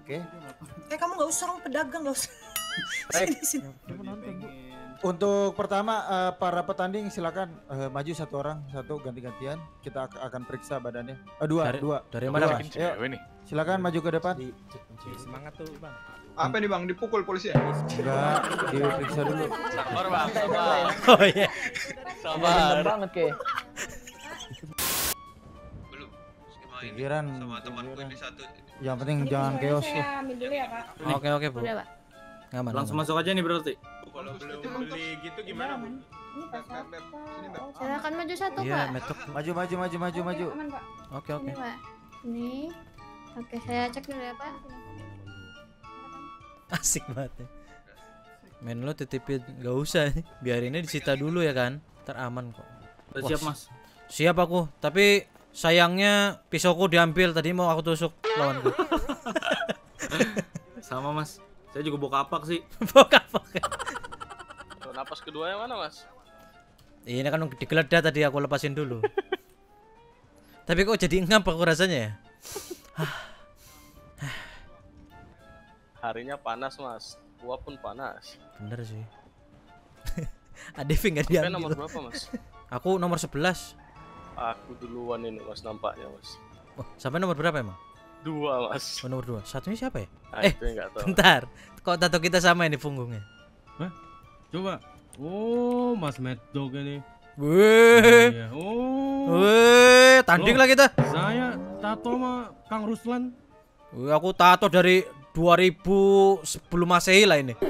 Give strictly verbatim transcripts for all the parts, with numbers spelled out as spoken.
Oke. Eh kamu nggak usah, kamu pedagang nggak usah. Baik. Sini, sini. Untuk pertama uh, para petanding silakan uh, maju satu orang, satu ganti-gantian. Kita ak- akan periksa badannya. Uh, dua, Dari- dua. dari Dua. mana, Mas? Ayo, silakan maju ke depan. Semangat tuh, Bang. Apa nih Bang, dipukul polisi ya? Enggak, diperiksa dulu. Sabar bang, sabar. Oh iya. Sabar. banget ke. Belum. Skema ini Pikiran. sama temanku pikiran. ini satu. Yang penting jangan chaos tuh. Ambil dulu ya, Pak. Oke oke Bu. Udah, Pak. Aman. Langsung aman. masuk aja nih berarti. Kalau belum beli gitu Gimana, Man? Ini Pak. Beb, beb, sini, Beb. Silakan maju satu, Iya, Pak. metok. Maju, maju, maju, maju, Oke, maju. aman, Pak. Oke oke. Ini, Pak. Ini. Oke, saya cek dulu ya, Pak. Asik banget ya. Men lo titipin gak usah, biarinnya disita dulu ya kan, teraman kok. Udah Wah, siap, Mas. Siap aku, tapi sayangnya pisauku diambil tadi mau aku tusuk lawanku. Sama, Mas. Saya juga bawa kapak sih. Bokap. Tuh, napas kedua yang mana mas? Ini kan digeledah tadi aku lepasin dulu. Tapi kok jadi ngap aku rasanya ya. Harinya panas mas, gua pun panas. Bener sih. Adevi nggak Sampai nomor diambil. berapa mas? Aku nomor sebelas. Aku duluan ini mas nampaknya mas. Oh, sampai nomor berapa emang? Dua mas. Oh, nomor dua. Satunya siapa ya? Nah, Eh, itu yang nggak tahu. bentar. Kok tato kita sama ini punggungnya? Coba. Oh, Mas Mad Dog ini. Wih. Iya. Oh, Wih, tanding Loh. lah kita. saya tato sama Kang Ruslan. Wih, aku tato dari dua ribu sebelum Masehi lah ini.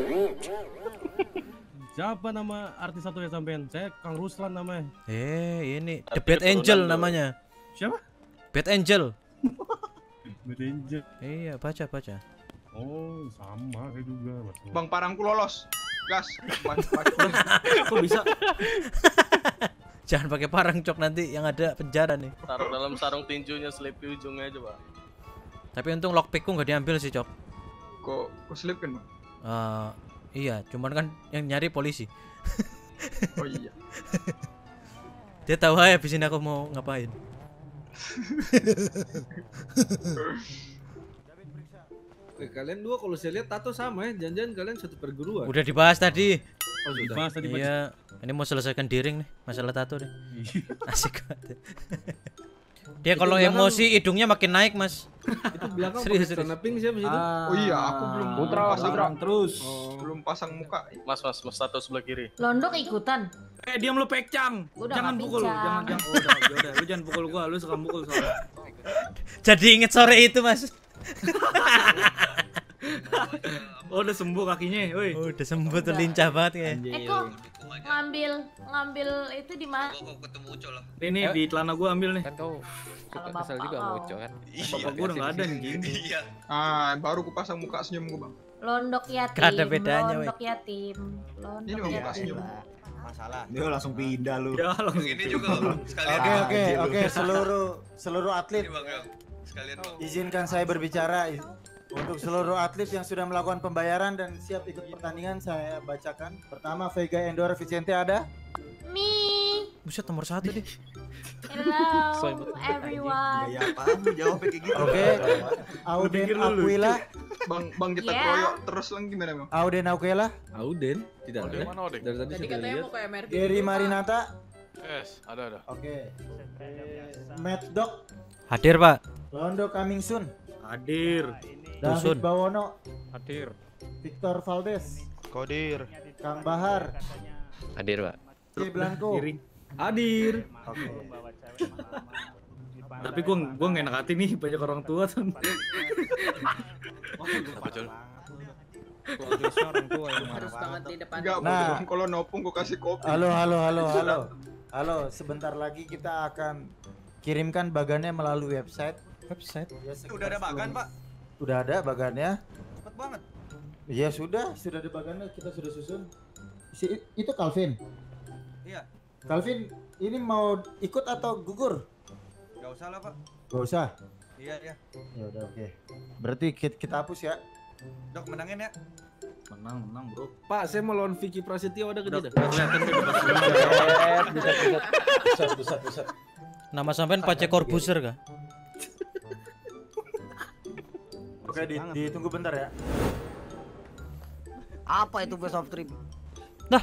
Siapa nama artis satu ya sampean? Saya Kang Ruslan namanya. Eh, ini The Tapi Bad keturunan Angel dulu. namanya. Siapa? Bad Angel. Bad Angel. Iya, baca baca. Oh, sama kayak juga, Mas. Bang, parangku lolos. Gas. Mas, mas. Kok bisa? Jangan pakai parang cok, nanti yang ada penjara nih. Taruh dalam sarung tinjunya, selipi ujungnya aja pak. Tapi untung lockpickku nggak diambil sih cok. Kok kok selipin, Bang? Eh, iya, cuman kan yang nyari polisi. Oh iya. Dia tahu aja abis ini aku mau ngapain. Eh, kalian dua kalau saya lihat tato sama ya, jangan-jangan kalian satu perguruan. Udah dibahas tadi. Oh, sudah. Dibahas tadi, Pak. Iya, ini mau selesaikan diring nih, masalah tato deh. Asik banget. Dia Itu kalau belakang- emosi hidungnya makin naik, Mas. Itu belakang Serius, pakai serius. celana pink siapa situ? Oh iya, aku belum Putra, pasang Putra. Terus. Oh, belum pasang muka. Mas mas mas satu sebelah kiri. Londok ikutan. Eh, diam lu pekcang. Udah Jangan nggak pukul, pincang. jangan jangan. Oh, udah, ya udah, lu jangan pukul gua, lu suka mukul soalnya. Jadi inget sore itu, Mas. Oh, udah sembuh kakinya, woi. Oh, udah sembuh tuh, lincah banget ya. Eh kok ngambil ngambil itu di mana? Gua kok ketemu Uco lah. Ini di celana gua ambil nih. Kan kau Kalau kesel bapak juga kau. sama Uco kan. Bapak gua udah enggak ada anjing. Iya. Ah, baru ku pasang muka senyum gua, Bang. Londok yatim. Gak ada bedanya, weh. Londok yatim. Ini Londok Bang, yatim. senyum. Masalah. Dia langsung pindah lu. Ya, langsung Ini juga Bang, sekalian. Oke, oke, oke, seluruh seluruh atlet Ini Bang, Bang. Sekalian Bang. izinkan saya berbicara. Untuk seluruh atlet yang sudah melakukan pembayaran dan siap ikut pertandingan, saya bacakan. Pertama, Vega Endora Vicente ada. Me. Buset, nomor satu deh. Hello everyone. Ya apaan lu jawabnya kayak gitu. Oke. Auden Aquila. Bang, Bang kita Yeah. keroyok terus lang gimana, Bang? Auden Aquila. Auden tidak Ode ada. mana ode? Dari tadi saya lihat. ke M R T. Gary Marinata. Yes, ada ada. Oke. Matt Dog. Hadir, Pak. Londo Coming Soon. hadir. Dusun. David Bawono. Hadir. Victor Valdes. Kodir. Kang Bahar. Hadir, Pak. J Blanco. Giring. Hadir. Oke. Tapi gua gua enggak enak hati nih banyak orang tua tuh. Apa Jol? Harus banget di depan. Enggak, Nah. Bang. Kalau nopung gua kasih kopi. Halo, halo, halo, halo. Halo, sebentar lagi kita akan kirimkan bagannya melalui website. Website. Ya, sekitar Udah ada bagan, sepuluh Pak. Udah ada bagannya. Cepet banget. Ya sudah, sudah ada bagannya, kita sudah susun. Si itu Calvin. Iya. Calvin, ini mau ikut atau gugur? Gak usah lah, Pak. Gak usah. Iya, iya. Ya udah, oke. Berarti kita, kita hapus ya. Dok menangin ya. Menang, menang, Bro. Pak, saya mau lawan Vicky Prasetyo ada ke Udah tidak? udah kelihatan tuh udah pasti. Buset, buset. Buset, buset, buset. Nama sampean Pace Corbuzier kah? Oke, Oke, di, ditunggu bentar ya. Apa itu best of trip? Dah.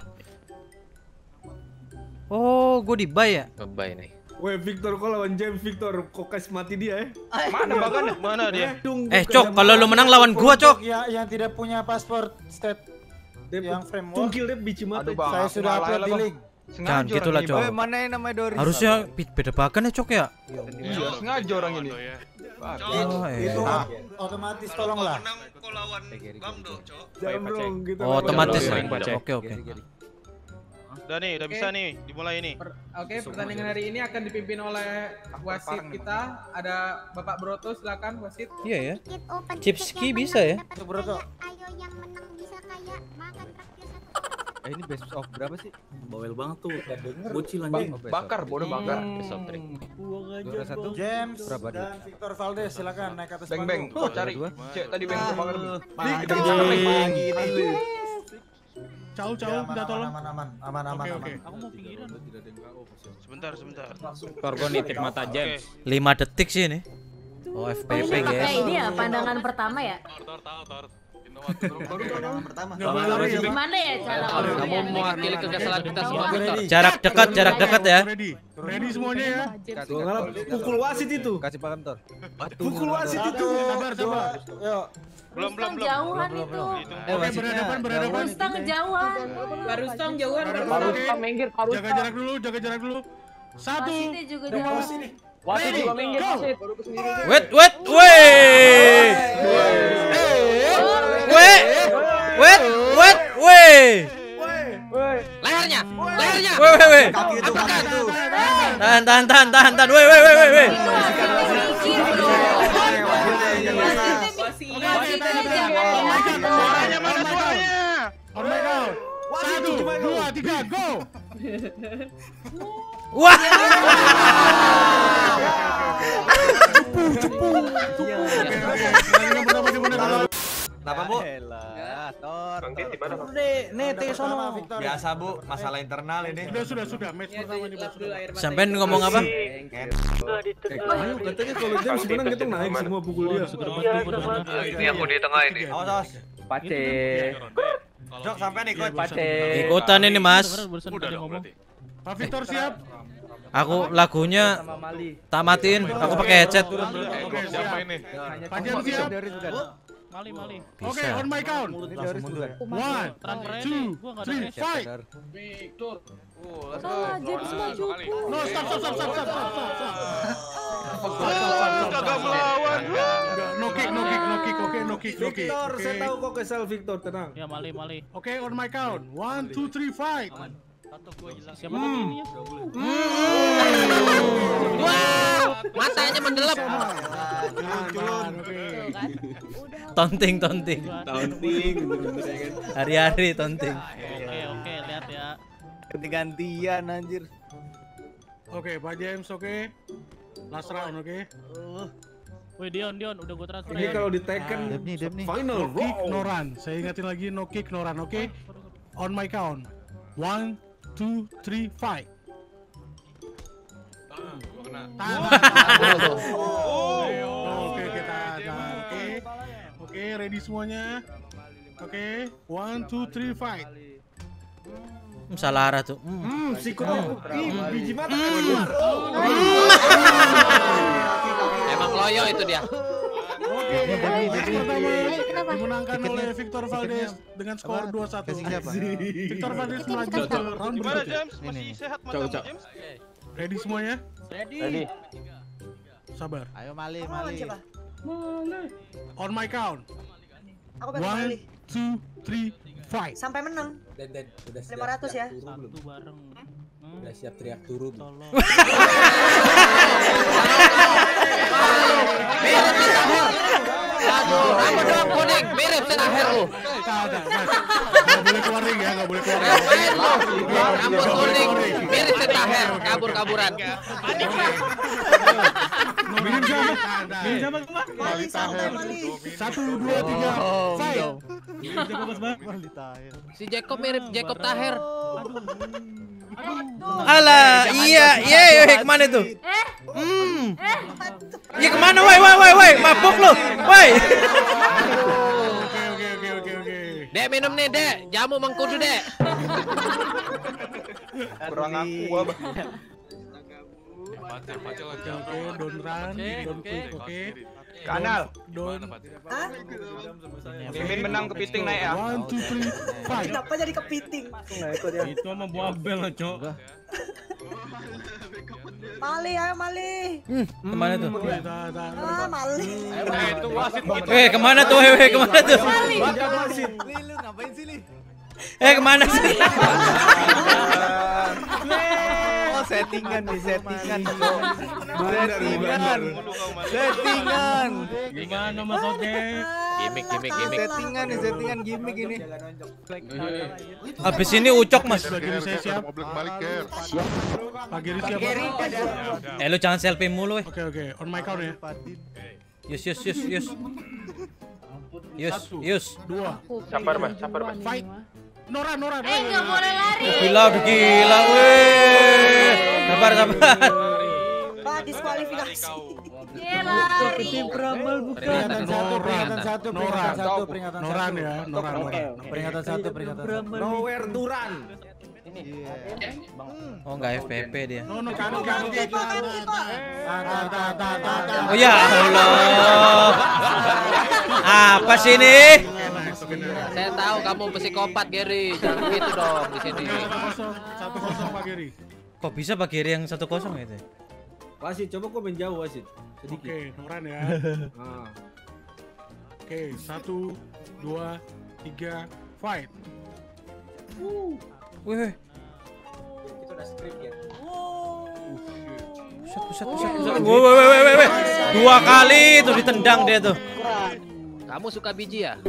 Oh, gue di buy ya? Ngebay nih. Weh, Victor kok lawan James Victor, kok kasih mati dia ya? Mana bagan? Mana dia? Eh, Cok, kalau lu menang lawan gua, Cok. Ya, yang tidak punya paspor state yang framework. Tungkil dia bici mata. Saya sudah upload di link. Jangan gitulah, Cok. Eh, mana yang namanya Doris? Harusnya beda bagan ya, Cok ya? Iya, sengaja orang ini. Oh, Itu iya. otomatis tolonglah. Menang kok lawan Bang dong, Cok. Jangan dong gitu. Oh, otomatis. Baca. Oke, oke. Udah nih, udah bisa nih, dimulai nih. Oke, pertandingan hari ini akan dipimpin oleh wasit kita. Ada Bapak Broto, silakan wasit. Iya ya. Chipski bisa ya? Broto. Ayo yang menang bisa kayak makan traktir satu. Eh, ini best of berapa sih? Bawel banget tuh. Bocil anjing. Bakar, bodoh bakar. Best of three. Juara satu. James Berapa dia? dan Victor Valdez silakan naik ke atas Beng beng, panggung. kau cari. Cek tadi beng kau bakar lebih. Victor. Cau cau Ya, minta aman, tolong. aman aman aman aman Oke aman. oke. Aku mau pinggiran. Sebentar, sebentar. Torgo nitip mata James. lima detik sih ini. Oh, F P P, Kayak guys. ini ya pandangan pertama ya. Tor, tor, tor. Pertama. Gimana ya cara Kamu mewakili kekesalan kita semua, Victor. Jarak dekat, jarak dekat ya. Ready. Ready semuanya ya. Tuh, ngalah, pukul wasit itu. Kasih pakan Tor. Pukul wasit itu. Sabar sabar. Yuk. Belum, belum, belum. Jauhan itu. Oke, berhadapan berhadapan. Rustam kejauhan. Rustam jauhan. Rustam minggir. Jaga jarak dulu, jaga jarak dulu. Satu. Wasitnya juga jauhan. Wasit juga minggir. Wait, wait, wait. Wait, wait, wait, wait. Lehernya, lehernya. Wait, wait, wait. Kaki itu, kaki itu. Tahan, tahan, tahan, tahan, tahan. Wait, wait, wait, wait, wait. Suaranya mana suaranya? On my count. Satu, dua, tiga, go. Wah. Kenapa, Bu? Ya, Tor. Nete sono. Biasa, Bu, masalah internal ini. Sudah sudah sudah. Match pertama ini bos. Sampean ngomong apa? Ayo, katanya kalau James menang kita naik semua pukul dia. Ini aku di tengah ini. Awas, awas. Pace. Jok, sampai nih, Coach. Pace. Ikutan ini, Mas. Udah dong berarti. Pak Victor siap. Aku lagunya tak matiin. Aku pakai headset. Oke, siapa ini? Pak Jan siap. Mali, mali. Oke, Bisa. on my count. Langsung mundur. One, two, three, fight. Victor. Salah, James maju. No, stop, stop, stop, stop, stop, stop, stop. Kagak melawan. Enggak, no kick, no kick, no kick, oke, no kick, no kick. Victor, Oke. saya tahu kok kesal Victor, tenang. Ya, mali, mali. Oke, on my count. One, two, three, fight. Siapa tadi ini ya? Wah, matanya mendelep. Culun, oke. Tonting, tonting. Taunting, Hari-hari tonting. Oke, oke, lihat ya. Ganti-gantian anjir. Oke, Pak James, oke. Last round, oke. Woi, Dion, Dion, udah gue transfer. Ini kalau di Tekken final No kick, no roll. run. Saya ingatin lagi, no kick, no run, oke? On my count. One, two, three, fight. Tahan. Oke, kita tahan. Oke. Oke, ready semuanya. Oke, one, two, three, fight. Hmm, salah arah tuh. Hmm. Hmm, sikutnya. Ih, biji mata. Emang loyo itu dia. Oke, match pertama dimenangkan oleh Victor Valdez dengan skor dua satu. Victor Valdez melaju ke round Gimana, berikutnya. James? Masih sehat matamu, James? Ready semuanya? Ready. Sabar. Ayo Mali, Mali. On my count. Aku pengen Mali. One, two, three, fight. Sampai menang. Den, Den, udah siap. lima ratus ya. Satu bareng. Udah siap teriak turun. Tolong. Aduh, apa dong kuning? Mirip terakhir lu. Tidak, nggak boleh keluar ring ya, nggak boleh keluar ring. Ngapain lu? Rambut kuning, mirip terakhir, kabur-kaburan. Minim sama, minim sama kemana? Mali santai Mali. Satu, dua, tiga, fight. Si Jacob mirip Jacob Taher. Alah, iya, iya, iya, kemana tuh? Eh, Hmm. Ya kemana woi woi woi woi mabuk lu. Woi. Oke oke oke oke oke. Dek minum nih, Dek. Jamu mengkudu, Dek. Kurang aku apa? Oke oke, don't run, don't quick, oke. Kanal. Don't. Mimin menang kepiting naik ya. One two three fight. Kenapa jadi kepiting? Itu sama buah bel lah, Cok. Mali ayo Mali. Hmm, kemana tuh? Ah Mali. Eh, itu wasit gitu. Eh, kemana tuh? Eh, kemana tuh? Lu ngapain sih, Li? Eh, kemana sih? Oh, settingan nih, settingan. Settingan. Settingan. Gimana Mas Oke? Gimik, gimik, gimik. Settingan nih, settingan gimmick ini. Habis ini ucok, Mas. Giri saya siap. Pak Giri siap. Eh, lu jangan selfie mulu, weh. Oke oke, on my count ya. Yus, yus, yus, yus. Yus, yus. Dua. Sabar, Mas. Sabar, Mas. Fight. Nora, Nora, Nora. Eh, nggak boleh lari. Gila, udah gila, weh. Sabar, sabar. Pak diskualifikasi. Dia lari. Peringatan satu, peringatan satu, peringatan satu, peringatan satu. Noran ya, Nora, Nora. Peringatan satu, peringatan satu. Nowhere to run. Oh, enggak F P P dia. No, no, kanan, kanan. Oh ya Allah. Apa sih ini? Saya tahu kamu psikopat, Gary. Jangan begitu dong di sini. Satu kosong Pak Giri. Kok bisa Pak Giri yang satu kosong itu? Wasit, coba kok main jauh wasit. Sedikit. Oke, Noran ya. Nah. Oke, satu, dua, tiga, fight. Wih. Kita udah script ya. Buset, buset, buset, buset. Woi, woi, woi, woi, woi. Dua kali tuh ditendang dia tuh. Kamu suka biji ya?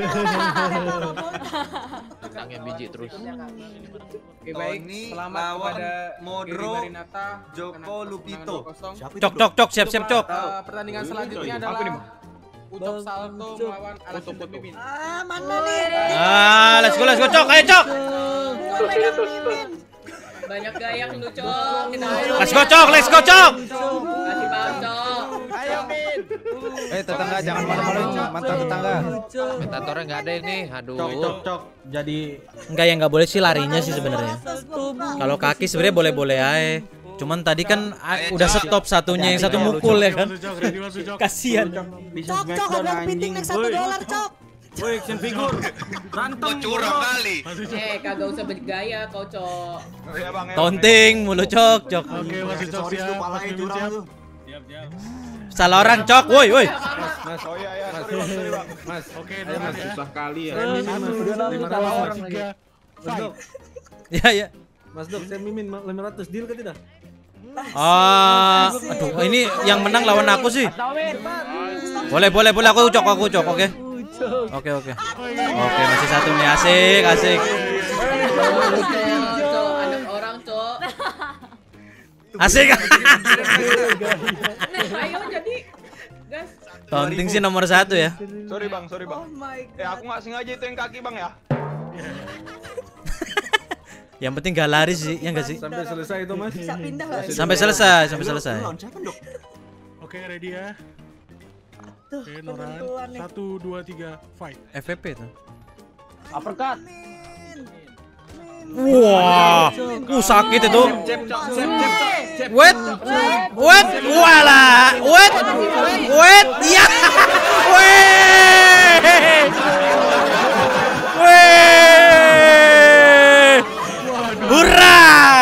Tentangnya biji terus. Oke baik, selamat kepada Modro Gary Marinata, Joko Lupito. Cok, cok, cok, siap, siap, cok. Uh, pertandingan selanjutnya adalah Ucok Salto melawan Alas Mimin. Ah mana nih? Ah, let's go, let's go, cok. Ayo, cok. Banyak gaya lu, Cok. Kita ayo. Let's go, cok. Let's go, cok. Kasih paham, Cok. Ayo, Min. Eh, tetangga jangan malu-malu, mantan tetangga. Komentatornya nggak ada ini. Aduh. Cok, cok, cok. Jadi enggak, yang nggak boleh sih larinya sih sebenarnya. Kalau kaki sebenarnya boleh-boleh aja. Cuman tadi kan ah, udah stop satunya, yang satu mukul ya kan. Kasihan. Cok, cok, ada kepiting naik satu dolar, cok. Woi, action figure. Berantem curang kali. Eh, kagak usah bergaya kau, Cok. Taunting mulu, cok, cok. Oke, masih cok siap. Masih siap. Siap, siap. Salah orang, cok. Woi, woi. Mas, oh iya ya, sorry Bang, sorry Bang. Mas, Oke, ayo, Noran Mas, ya. susah kali ya. lima ratus tiga. Mas Dok, Ya, ya. Mas Dok, saya mimin lima ratus deal ke tidak? Ah, aduh, ini yang menang lawan aku sih. Boleh, boleh, boleh. Aku cok, aku cok, oke. Oke, oke. Oke, masih satu nih, asik, asik. Cok, anak orang, Cok. Asik. Nah, ayo jadi gas. Taunting sih nomor satu ya. Sorry Bang, sorry Bang. Eh, aku nggak sengaja itu yang kaki Bang ya. Yang penting gak lari sih, ya enggak sih? Sampai selesai itu Mas. Bisa pindah nggak sih? Sampai selesai, sampai selesai. Oke, ready ya. Tuh, Oke, Noran. penentuan nih. Satu, dua, tiga, fight. F P P tuh. Uppercut. Wah, uh sakit itu. Wait, wait, wala, wait, wait, ya, wait, wait, hurra.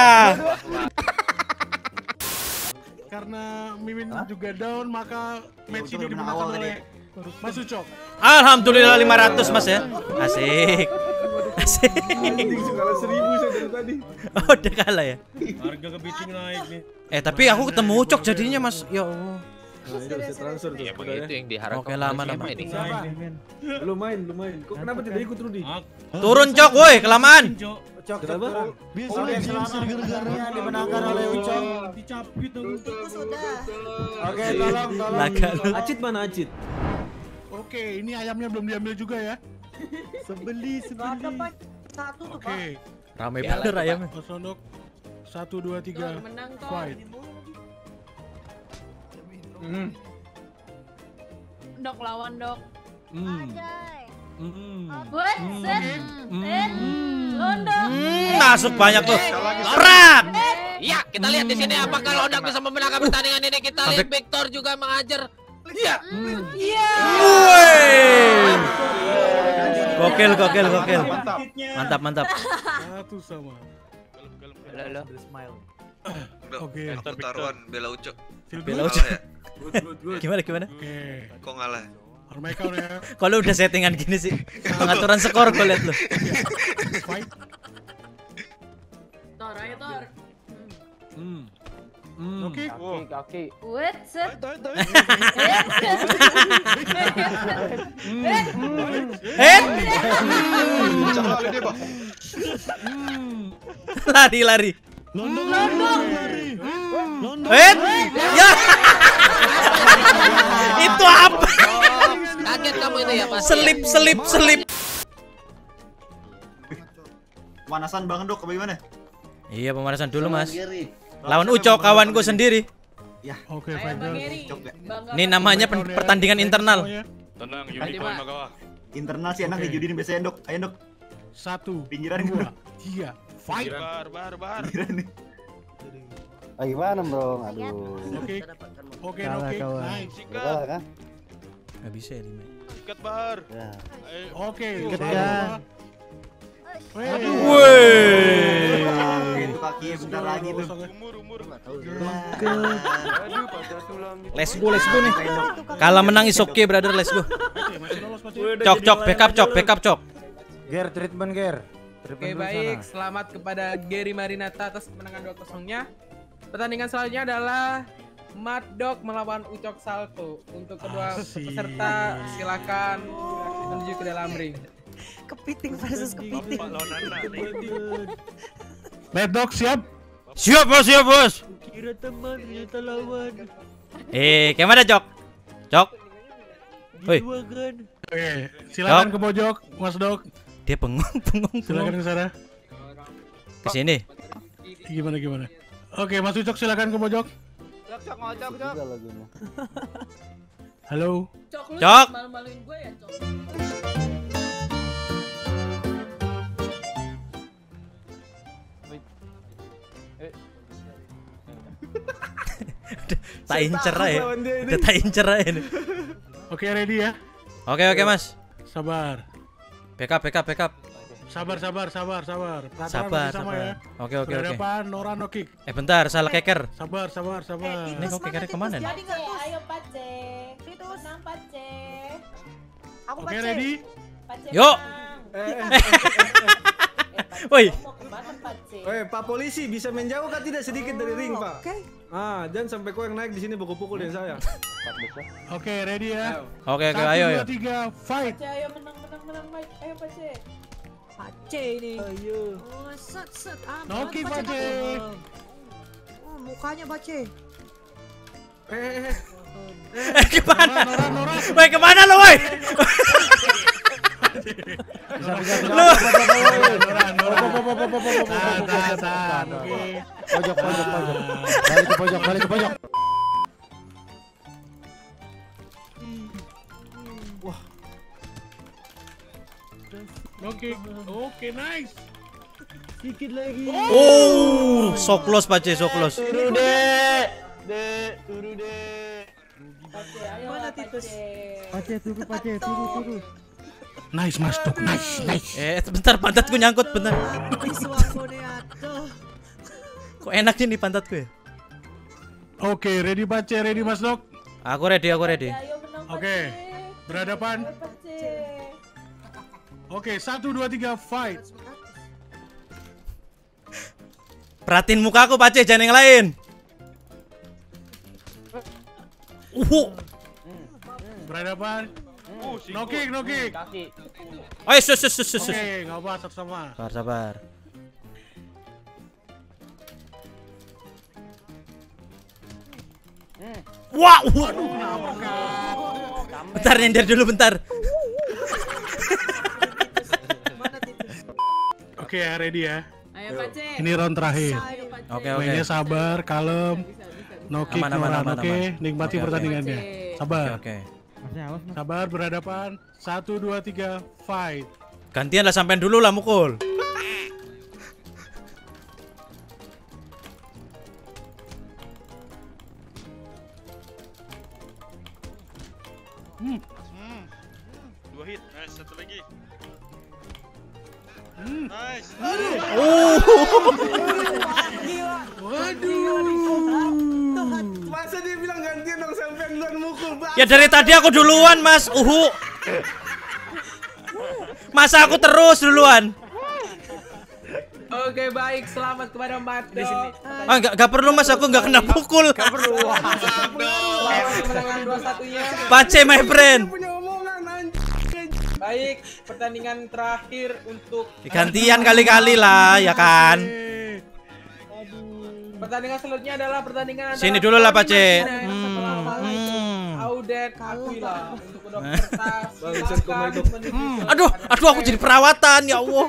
Karena Mimin juga down, maka match ini dimenangkan oleh Mas Ucok. Alhamdulillah lima ratus Mas ya. Asik. Asik. Kalah seribu saya dari tadi. Oh, udah kalah ya. Harga kepiting naik nih. Eh, tapi aku ketemu Ucok jadinya Mas. Ya Allah. Nah, ini bisa transfer tuh. Ya begitu yang diharapkan. Oke, lama, oleh lama. siapa ini? Belum main, belum main. Kok kenapa tidak ikut Rudi? Turun Cok, woi, kelamaan. Cok, cok, Kenapa? turun. Oke, selamat gara-garanya dimenangkan oleh Ucok. Dicapit dong. Itu sudah. Oke, tolong, tolong. Laga lu. Acit mana Acit? Oke, ini ayamnya belum diambil juga ya. Sebeli, Gak ada Pak. Satu tuh Pak. Oke, Rame bener ayamnya. Mas Rondok. Satu, dua, tiga, Menang, Cok. fight. Hmm. Dok lawan dok. Hmm. Hmm. Buat set. Set. Londok. Masuk banyak tuh. Prak. Iya, kita lihat di sini apakah Londok bisa memenangkan pertandingan ini. Kita lihat Victor juga mengajar. Iya. Iya. Gokil, gokil, gokil. Mantap, mantap. Satu sama. Halo. Oke. Aku taruhan bela Ucok. Bela Kalah Ucok. ya? Gimana, gimana? Oke. Kok ngalah? Harmaker ya. Kalau udah settingan gini sih, pengaturan skor gue liat lu. Fight. Tor, ayo Tor. Hmm. Hmm. Oke. Kaki, kaki. Buat set. Head. Lari, lari. London, London, lari. London. Head. Ya. Itu apa? Kaget kamu itu ya pasti. Selip, selip, selip. Pemanasan Bang Dok, bagaimana? Iya, pemanasan dulu, Mas. Lawan Ucok, kawanku sendiri. Ya. Oke, Ayo Bang Geri. Ini namanya pen- pertandingan internal. Tenang, Yudi Magawa. Internal sih enak Oke. nih judi nih biasanya Dok. Ayo Dok. Satu. Pinggiran dua, gua. tiga. Fight. Bar, bar, bar. Pinggiran nih. Ah, gimana bro? Aduh. Oke. Oke, oke. Nice. Kalah kan? Gak bisa ya, Lima. Sikat bar. Ya. Oke. Sikat satu. ya. Aduh. Woi. Itu kaki bentar lagi tuh. Umur, umur. Let's go, let's go nih. Kalah menang is okay, brother, let's go. Cok, cok, backup, cok, backup, cok. Ger, treatment Ger. Oke baik, selamat kepada Gary Marinata atas kemenangan dua kosongnya. Pertandingan selanjutnya adalah Mad Dog melawan Ucok Salto. Untuk kedua Asik. peserta silakan menuju ke dalam ring. Kepiting versus kepiting. Mad Dog siap? Siap, bos, siap, bos. Kira teman ternyata lawan. Eh, gimana, Cok? Cok. Woi, Kan. Oke, silakan Dok. ke pojok, Mas Dok. dia bengong, bengong, Silakan bengong. ke sana. Ke sini. Gimana gimana? Oke, Mas Ucok silakan ke pojok. Cok, cok, ngocok, cok. Halo. Cok, lu Cok. malu-maluin gue ya, Cok. Tak incer aja. Udah tak incer aja ini. Oke, ready ya? Oke, oke, Mas. Sabar. Backup, backup, backup. Sabar, sabar, sabar, sabar. Peraturan Sabar, masih sama sabar. ya. Oke, oke, oke. Berhadapan Nora no kick. Eh, bentar, salah keker. Sabar, sabar, sabar. Ini kok kekernya kemana nih? Jadi nggak tuh? Ayo Pace. Titus. Menang Pace. Aku Oke, baca. ready? Pace. Yuk. Woi. Mau kemana Pace? Eh, Pak Polisi bisa menjauh kan tidak sedikit dari ring, Pak? Oke. Ah, jangan sampai kau yang naik di sini pukul-pukul dengan saya. Oke, ready ya? Oke, oke, Satu, ayo, dua, ayo. tiga, fight. Pace, ayo menang, menang, menang, Mike. Ayo Pace. Pace ini. Ayo. Oh, set set. Ah, No kick, Pace. Pace. Oh, mukanya Pace. Eh, Eh, kemana? Nora, Nora. Woi, kemana lo, woi? Lu. Tahan, tahan. Oke. Pojok, pojok, pojok. Balik ke pojok, balik ke pojok. No kick. Oke, nice. Dikit lagi. Oh, so close, Pace, so close. Turu deh. Dek, turu deh. Pace, ayo Mana Pace. Titus? Pace, turu, Pace, turu, turu. Nice, Mas Dok. Nice, nice. Eh, bentar, pantatku nyangkut, bentar. Visual aduh. Kok enak ini pantatku ya? Oke, ready Pace, ready Mas Dok. Aku ready, aku ready. Ayo menang Pace. Oke, berhadapan. Ayo Pace. Oke, satu, dua, tiga, fight. Perhatiin muka aku, Pace, jangan yang lain. Uh. Berhadapan. Uh, No kick, no kick. Kaki. Oh, sus, sus, sus, sus. Oke, nggak apa, satu sama. Sabar, sabar. Wah, waduh, kenapa kak? Bentar, nyender dulu, bentar. Oke ya, ready ya. Ayo Pace. Ini round terakhir. Ayo Pace. Oke, oke. Mainnya sabar, kalem. No kick, Aman, aman, Noran, aman, oke. aman. Nikmati Oke, oke. pertandingannya. Oke. Sabar. Oke, oke. Sabar, berhadapan. Satu, dua, tiga, fight. Gantian lah, sampean dulu lah mukul. Hmm. Hmm. Dua hit. Nice, satu lagi. Hmm. Nice. Oh. Waduh. Masa dia bilang gantian dong sampai duluan mukul. Ya dari tadi aku duluan, Mas. Uhu. Masa aku terus duluan? Oke, baik. Selamat kepada Mat Dok. Ah, enggak enggak perlu, Mas. Aku enggak kena pukul. Enggak perlu. Selamat kemenangan dua satunya. Pace, my friend. Baik, pertandingan terakhir untuk Gantian kali-kali lah, ya kan? pertandingan selanjutnya adalah pertandingan Sini antara dulu lah, Tony Pace. Martinez setelah Hmm, kalah itu hmm. Audet Aquila untuk dokter Bangsat, Hmm, aduh, aduh aku jadi perawatan, ya Allah.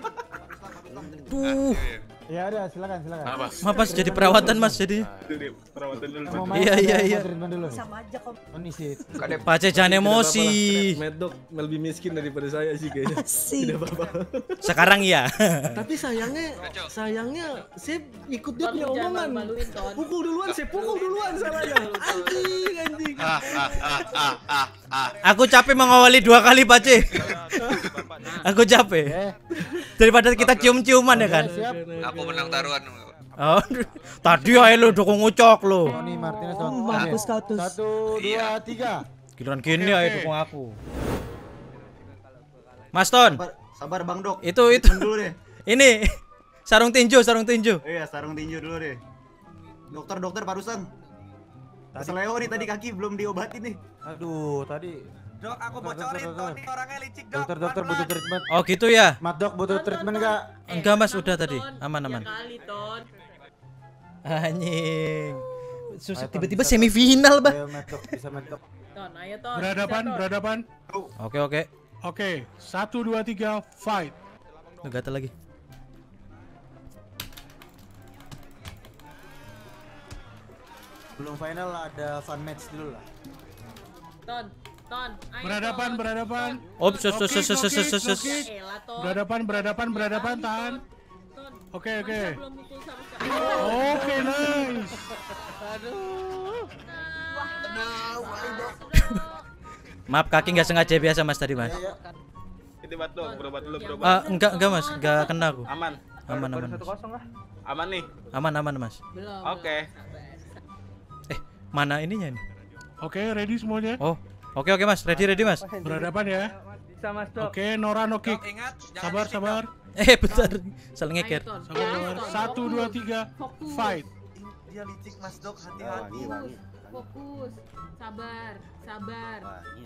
Duh. Ya udah, silakan silakan. Maaf, Mas, jadi perawatan, Mas, jadi. Perawatan dulu. Mau main, Iya, ada- iya, mau iya. treatment dulu. Sama aja kok. Ini sih. Pace jangan emosi. Mad Dog lebih miskin daripada saya sih kayaknya. Tidak apa-apa. Sekarang iya. Tapi sayangnya, sayangnya saya ikut dia punya Jangan omongan. malu-maluin, Ton. Pukul duluan, saya pukul duluan salahnya. Anjing, anjing. Ah, ah, ah, ah, ah, ah. Aku capek mengawali dua kali, Pace. Aku capek. Daripada kita cium-ciuman ya kan. Aku menang taruhan. Oh, tadi aja lu dukung Ucok lu. Tony Martinez on. Mampus kau tuh. Satu, dua, tiga. Giliran gini aja dukung aku. Mas Ton, Sabar Bang Dok. itu itu. Dulu deh. Ini sarung tinju, sarung tinju. Iya, sarung tinju dulu deh. Dokter, dokter barusan. Keseleo nih tadi kaki belum diobatin nih. Aduh, tadi. Dok, aku bocorin, Tony orangnya licik, Dokter, dokter butuh treatment. Oh gitu ya? Mat Dok butuh treatment enggak? Enggak, Mas, udah tadi. Aman, aman. Kali, Ton. Anjing. Susah Ayo, Ton, tiba-tiba bisa, semifinal, Bah. Ayo Mat Dok, bisa Mat Dok. Ton, ayo Ton. Berhadapan, Bisa, Ton. berhadapan. Oke, oke. Oke, satu, dua, tiga, fight. Gatal lagi. Belum final ada fun match dulu lah. Ton, Ton, ayo Berhadapan, Ton. berhadapan. Op, sus, sus, sus, Oke, sus, sus, oke, sus. oke. Elah, Ton. Berhadapan, berhadapan, berhadapan, Kali, tahan. Ton. Oke, oke. Masa belum mukul sama sekali? Oke, nice. Maaf, kaki nggak sengaja biasa, Mas, tadi, Mas. Iya, iya. Itu Mat Dog, berobat dulu, berobat. Ah, enggak, enggak, Mas. Enggak kena aku. Aman. Aman, Baru aman, satu Mas. kosong lah. Aman nih. Aman, aman, Mas. Belum. Oke. Eh, mana ininya ini? Oke, ready semuanya? Oh, oke, oke, Mas. Ready, ready, Mas. Berhadapan ya. Bisa Mas Dog. Oke, Nora no kick. Sabar, sabar. Eh, bentar. Salah Ayo, ngeker. Ton. Sabar, sabar. Ton, Satu, fokus. dua, tiga, Fokus. fight. Dia licik Mas Dok, Fokus. Fokus. Sabar, sabar.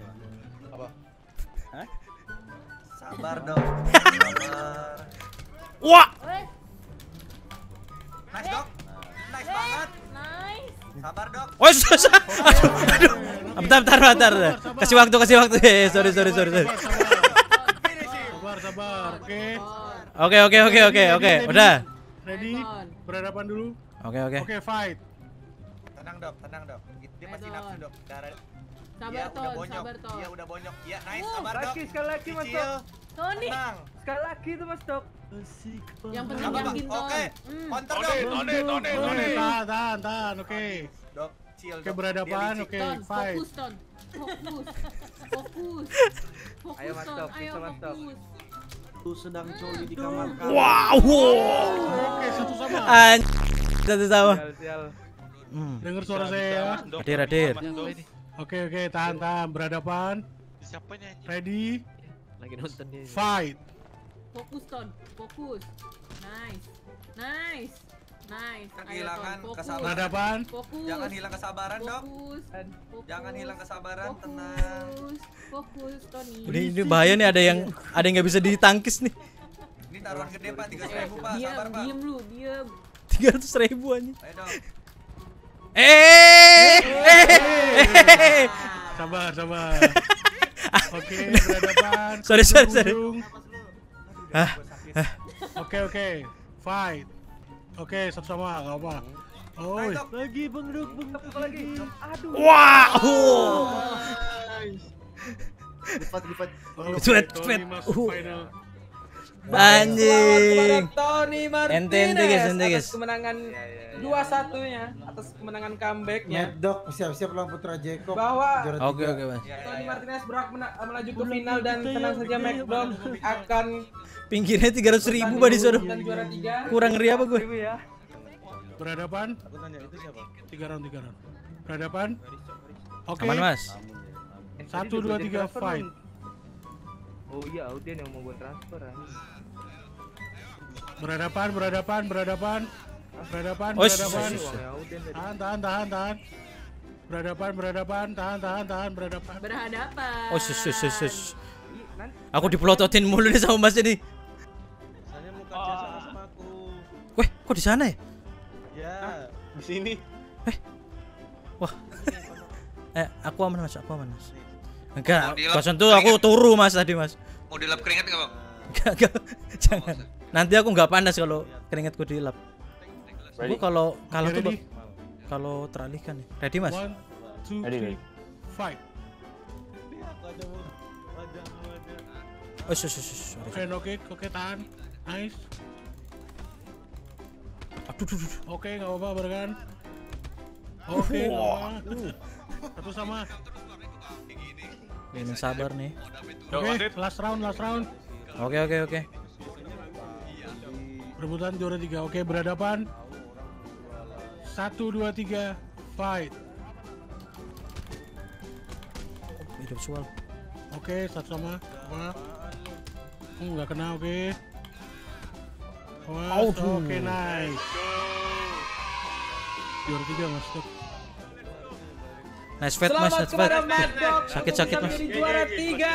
Sabar Dok. Sabar. Wah. Nice Dok. Nice banget. Nice. Sabar Dok. Oh, susah. Aduh, aduh. Bentar, bentar, bentar. Kasih waktu, kasih waktu. Eh, sorry, sorry, sorry, sorry. Sabar, sabar. Oke. Oke, oke, oke, oke, oke. Udah. Ready? Berhadapan dulu. Oke, oke. Oke, fight. Tenang Dok, tenang Dok. Dia pasti nafsu Dok. Darah. Sabar, Dia Ton. udah bonyok. Sabar, Ton. Dia udah bonyok. Iya, nice. Sabar Dok. Lagi, sekali lagi Mas Cicil. Dog. Tony. Tenang. Sekali lagi tuh Mas Dog. Yang penting Apa, Bang? yakin, Ton. Oke. Hmm. Counter Tony, Dok. Tony, Tony, Oke, Tony. tahan, tahan, tahan. Oke. Dok, chill Oke, Dok. berhadapan. Dia licik. Oke, Ton, fight. fokus, Ton. Fokus. Fokus. Fokus, Ayo, Mas Ton. Dok, Ayo, bisa, Mas Dok. fokus. Lu sedang coli di kamar kamu. Wow. Oke, satu sama. Anjing. Satu sama. Sial, sial. Hmm. Dengar suara saya ya. Hadir, hadir. Oke, oke, tahan, tahan. Berhadapan. Siapa nih anjing? Ready? Lagi nonton dia. Fight. Fokus, Ton. Fokus. Nice. Nice. Nice. Ayo, Kehilangan Ton. Fokus. kesabaran. Berhadapan. Fokus. Jangan hilang kesabaran Dok. Fokus. Fokus. Jangan hilang kesabaran, Fokus. tenang. Fokus, Tony. Ini, ini bahaya nih, ada yang ada yang nggak bisa ditangkis nih. Ini taruhan gede Pak, tiga ribu Pak. Diam, Sabar Pak. diam lu, diam. tiga ratus ribu anjing. Ayo Dok. Eh. Eh. Sabar, sabar. Oke, berhadapan. Sorry, sorry, sorry. Ujung. Ah. ah. Oke, oke. Fight. Oke, satu sama, enggak apa. Oh, Nice, Dok. lagi Bang Dok, Bang Dok lagi. Aduh. Wow. Lipat, lipat. Sweat, sweat. Uh. Anjing. Tony Martinez. Ente, ente guys, ente guys. Atas kemenangan dua satunya, atas kemenangan comebacknya. Mad Dog siap-siap lawan Putra Jacob. Bahwa Oke oke Mas. Tony Martinez berhak mena- melaju ke final dan tenang saja Mad Dog akan Pinggirnya tiga ratus ribu bah di sono. dan juara tiga. Kurang ngeri apa gue? Berhadapan. Aku tanya itu siapa? Tiga round, tiga round. Berhadapan. Oke. Aman Mas. Satu, dua, tiga, fight. Oh iya, Auden yang mau buat transfer ah. Berhadapan, berhadapan, berhadapan. Berhadapan, Oh, berhadapan. sh- sh- sh- Tahan, tahan, tahan, tahan. Berhadapan, berhadapan, tahan, tahan, tahan, berhadapan. Berhadapan. Oh sus sus sus sus. Aku dipelototin mulu nih sama Mas ini. Saya mau kerja sama sama aku. Weh, kok di sana ya? Ya, di sini. Wah. Eh, aku aman Mas, aku aman Mas. Enggak, Mau dilap kosan tuh aku turu Mas tadi Mas. Mau dilap keringat nggak bang? Enggak, enggak. Jangan. Nanti aku nggak panas kalau keringatku dilap. Aku kalau kalau tuh Ready? kalau teralihkan. Ready Mas? One, two, three, fight. Oh sus sus sus. Sorry. Oke, oke, oke, tahan. Nice. Aduh, aduh, aduh. Oke, nggak apa-apa, bergan. Oke, nggak apa-apa. Satu sama. Ini sabar nih. Oke, last round, last round. Oke oke oke. Perebutan juara tiga. Oke, berhadapan. Satu, dua, tiga, fight. Hidup sual. Oke, satu sama. Sama. Oh, nggak kena, oke. Wah, Aduh. oke, nice. Juara tiga, mas. Stop. Nice fight Mas, Selamat nice fight. kepada Mad Dog. Sakit-sakit Mas. Menjadi juara tiga.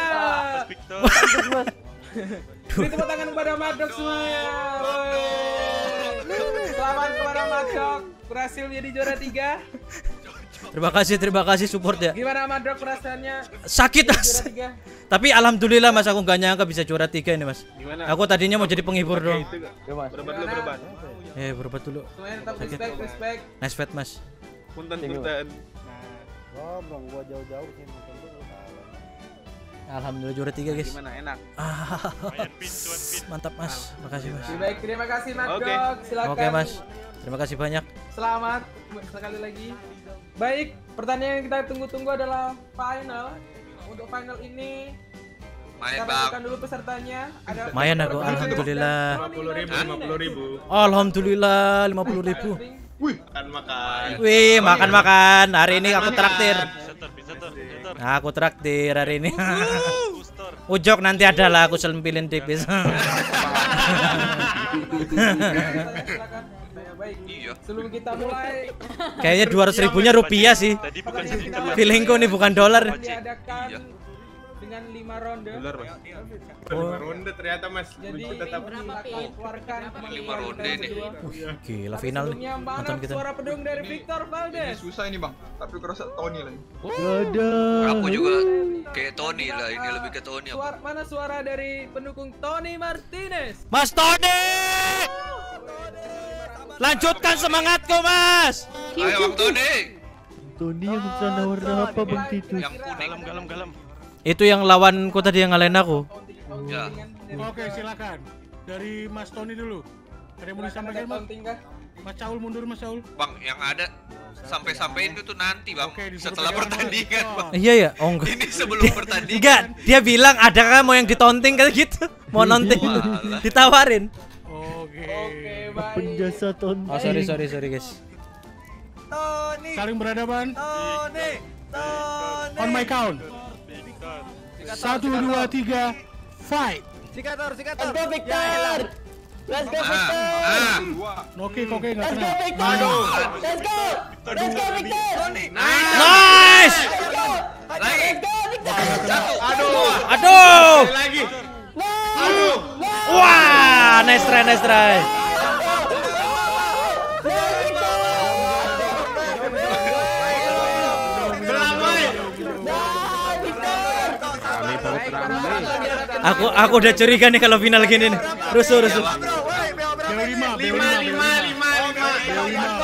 Beri tepuk tangan kepada Mad Dog semuanya. Woi. Selamat kepada Mad Dog berhasil menjadi juara tiga. Terima kasih, terima kasih support ya. Gimana Mad Dog perasaannya? Sakit Jadi Mas. juara tiga? Tapi alhamdulillah Mas, aku nggak nyangka bisa juara tiga ini Mas. Gimana? Aku tadinya mau jadi penghibur dong. Berobat dulu, berobat. Eh, berobat dulu. Semuanya tetap Sakit. respect, respect. Nice fight Mas. Punten, punten. Oh, bang, gua jauh-jauh sih nonton dulu. Alhamdulillah juara tiga guys. Gimana, enak? Ah, mantap Mas, makasih Mas. Baik, terima kasih Mad Oke. Dog. Silakan. Oke Mas, terima kasih banyak. Selamat sekali lagi. Baik, pertandingan yang kita tunggu-tunggu adalah final. Untuk final ini Main kita bang. tentukan dulu pesertanya. Ada Mayan aku, alhamdulillah. lima puluh ribu, lima puluh ribu. Alhamdulillah lima puluh ribu. Wih, makan makan. Wih, makan-makan. Hari ini aku traktir. Setor, setor, setor. Aku traktir hari ini. Ujok nanti ada lah, aku selempilin tipis. Baik, Iya. sebelum kita mulai Kayaknya dua ratus ribunya rupiah sih. Tadi bukan sejuta. Feelingku nih bukan dolar. diadakan Iya. dengan lima ronde. Dolar, Mas. Oh. Lima ronde ternyata, Mas. Jadi Kita tetap silakan keluarkan Lima ronde nih. Gila final nih. Sebelumnya mana Nonton kita. suara pedung dari Victor Valdes. susah ini, Bang. Tapi kerasa Tony lagi. Aku juga kayak Tony lah, ini lebih ke Tony aku. Suara, mana suara dari pendukung Tony Martinez? Mas Tony! Lanjutkan semangatku Mas. Ayo Bang Tony. Tony yang sana warna apa bang Titus? Yang kuning. Galam, galam, galam. Itu yang lawanku tadi yang ngalahin aku. Ya. Oke, silakan. Dari Mas Tony dulu. Ada yang mau disampaikan, Mas? Mas Caul mundur, Mas Caul. Bang, yang ada sampai-sampai itu tuh nanti bang. Oke, disuruh Setelah pegang, Mas. pertandingan bang. Iya ya, oh enggak. Ini sebelum pertandingan. Enggak, dia bilang ada kan mau yang ditonting kayak gitu. Mau nonting. Walah. Ditawarin. Oke. Oke, baik. Penjasa Tony. Oh sorry sorry sorry guys. Saling berhadapan. Tony. Tony. On my count. Satu, dua, tiga, fight. Sikator, sikator. Let's go Victor. Let's go Victor. Ah, Oke, oke, nggak Let's kena. go Victor. Let's go. Let's go Victor. Nice. lagi. Let's go Victor. Aduh. Aduh. Lagi. Aduh. Wah, nice try nice try. Aku aku udah curiga nih kalau final gini nih. Rusuh rusuh. B lima, B lima, lima, lima,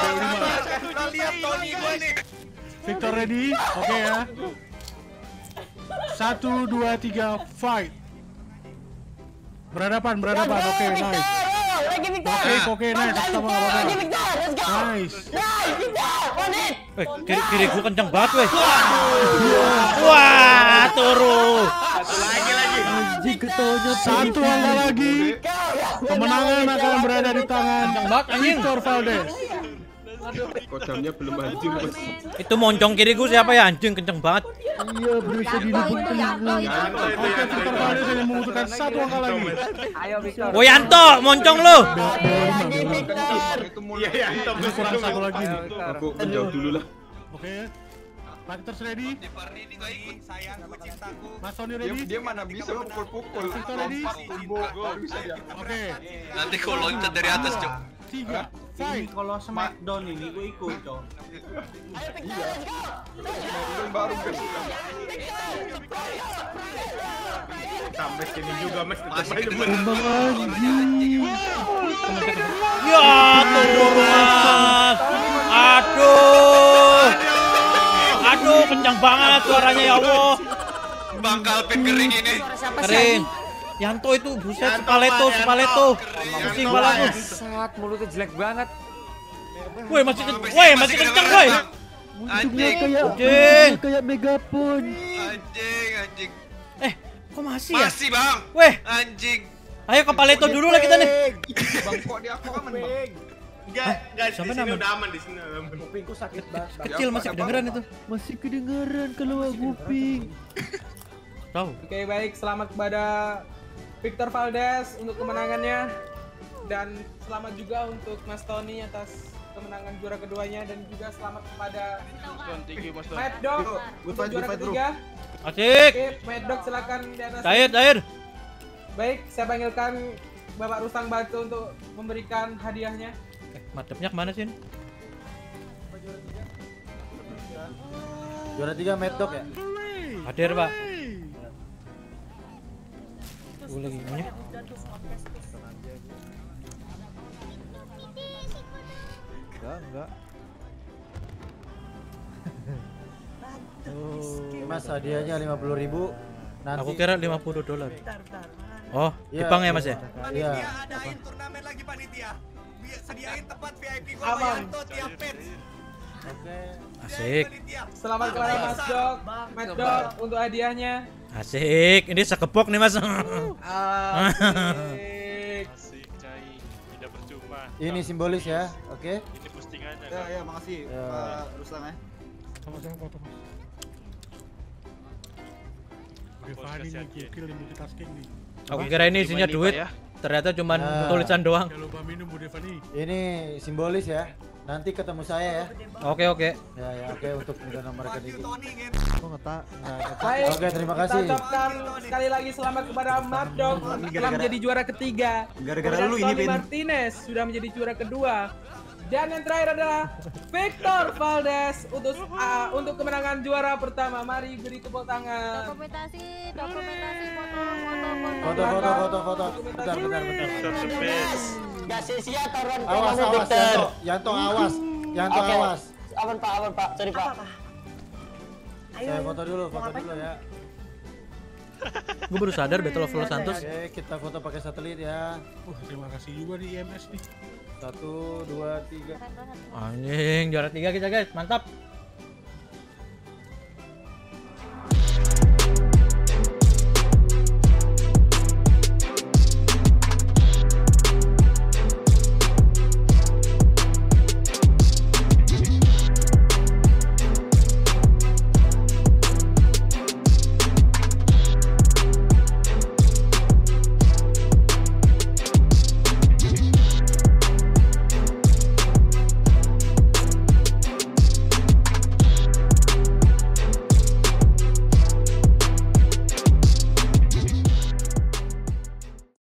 Lihat Tony gue nih. Victor ready? Oke ya. Satu, dua, tiga, fight. Berhadapan, berhadapan. Oke, nice. Oke, oke, nice. Sama apa-apa. Nice. Eh, kiri kiri gua kenceng banget, weh. Wah, turu. Lagi lagi. Anjing ketonyo. Satu angka lagi. Kemenangan akan berada di tangan Victor Valdez. Kodamnya belum hancur mas. Itu moncong kiri gua siapa ya anjing kenceng banget. Iya, berusaha di lubung telinga. Oke, Victor Valdez yang membutuhkan satu angka lagi. Ayo Victor. Oh Yanto, moncong lu. Iya Yanto. Masih kurang satu lagi. Aku menjauh dulu lah. Oke. Fighters ready? Mas Tony ready? Dia mana bisa pukul-pukul. Victor ready? Oke. Nanti kau loncat dari atas, Cok. Tiga. Fight. Kalau Smackdown ini gue ikut, Cok. Iya. Baru kan. Sampai sini juga mas. Kembang anjing. Ya turun mas. Aduh. Aduh kencang banget suaranya ya Allah. Bangkal pin kering ini. Kering. Yanto itu buset sepaleto sepaleto. Pusing kepalaku. Saat mulutnya jelek banget. Woi masih kencang, woi masih kencang woi. Anjing. Anjing. Kayak megapun. Anjing, anjing. Eh, kok masih ya? Masih, Bang. Weh, Anjing. ayo ke paleto dulu lah kita nih. Bang kok dia aku aman bang. Enggak, guys, di Siapa sini nama? udah aman di sini. aman. Kupingku sakit banget. Kecil masih kedengeran itu. Masih kedengeran kalau kuping. Tahu. Oke baik, selamat kepada Victor Valdez untuk kemenangannya dan selamat juga untuk Mas Tony atas kemenangan juara keduanya dan juga selamat kepada Thank you, Mas Don. Mad Dog Good untuk fight, good juara fight, bro. ketiga. Asik. Oke, Mad Dog silakan di atas. Cair, cair. Baik, saya panggilkan Bapak Rusang Batu untuk memberikan hadiahnya. Eh, madepnya kemana sih? Juara tiga Mad Dog ya? Hadir pak. Gue lagi nanya. Enggak, enggak. Oh, Mas hadiahnya lima puluh ribu. Nanti Aku kira lima puluh dolar. Oh, Iya, Jepang ya mas ya? Iya. Adain turnamen lagi panitia. Sediain tempat V I P gua Aman. Yanto tiap match. Oke. Asik. Selamat kepada Mas Dog, Mad Dog untuk hadiahnya. Asik. Ini sekepok nih mas. Asik. Asik, Cai. Tidak percuma. Ini simbolis ya, oke? Ini postingannya. Ya, ya, makasih Ya. Pak Ruslan ya. Sama-sama foto mas. Oke, Fahri nih gokil nih multitasking nih. Aku kira ini isinya Lima duit. ya. Ternyata cuma Nah. tulisan doang. Jangan lupa minum Bu Devani. Ini simbolis ya. Nanti ketemu saya ya. Oke oke. Ya ya oke untuk minta nomor rekening. Kok ngetak? Baik, Oke, terima kita kasih. ucapkan sekali lagi selamat kepada Mad Dog telah menjadi juara ketiga. Gara-gara Kemudian lu ini, Tony Pin. Martinez sudah menjadi juara kedua. Dan yang terakhir adalah Victor Valdez untuk uh, untuk kemenangan juara pertama. Mari beri tepuk tangan. Dokumentasi, dokumentasi, foto, foto, foto. Foto foto foto foto. Bentar bentar bentar. Victor the best. Gak sia-sia taruhan Awas tangannya, awas dokter. Yanto, Yanto awas. Yanto Oke. awas. Aman pak, aman pak, sorry pak. Saya foto dulu, foto dulu ya. Gue baru sadar Battle of Los Santos. Oke, kita foto pakai satelit ya. Wah, terima kasih juga di I M S nih. Satu, dua, tiga. Anjing juara tiga kita guys, mantap.